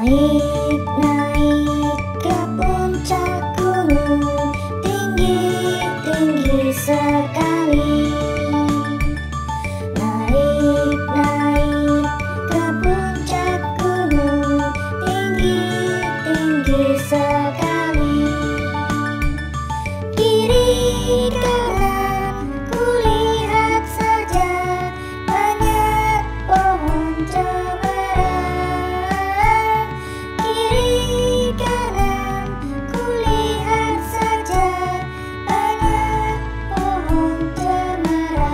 Naik-naik ke puncak gunung, tinggi-tinggi sekali. Naik-naik ke puncak gunung, tinggi-tinggi sekali. Kiri kanan kulihat saja banyak pohon cemara. Kiri kanan kulihat saja banyak pohon cemara.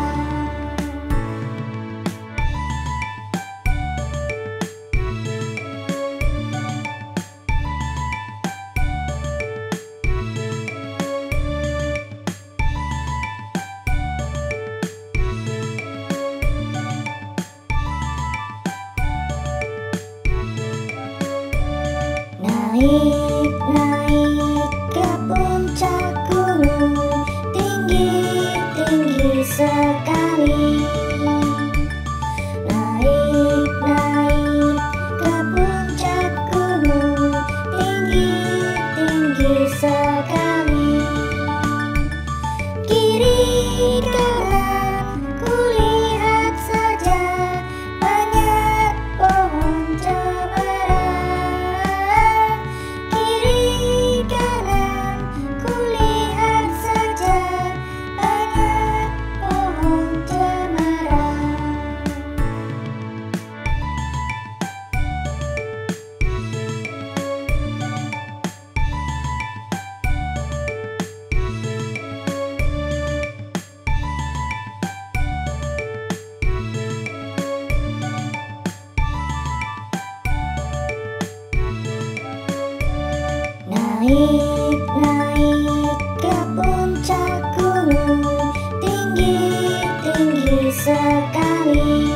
Naik-naik ke puncak gunung, tinggi-tinggi sekali. Naik-naik ke puncak gunung, tinggi-tinggi sekali. Kiri kanan kulihat saja banyak pohon cemara. Kiri kanan kulihat saja banyak pohon cemara. Naik-naik ke puncak gunung, tinggi-tinggi sekali.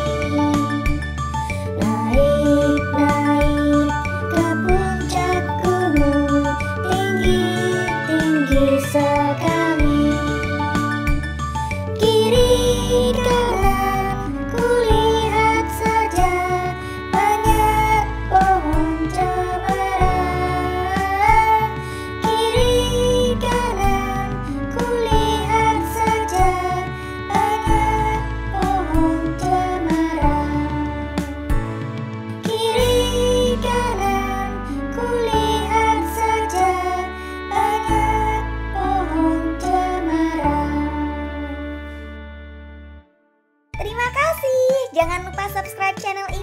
Naik-naik ke puncak gunung, tinggi-tinggi sekali. Kiri kanan kulihat saja banyak pohon cemara. Kiri kanan kulihat saja banyak pohon cemara. Kiri kanan kulihat saja banyak pohon cemara. Terima kasih. Jangan lupa subscribe channel ini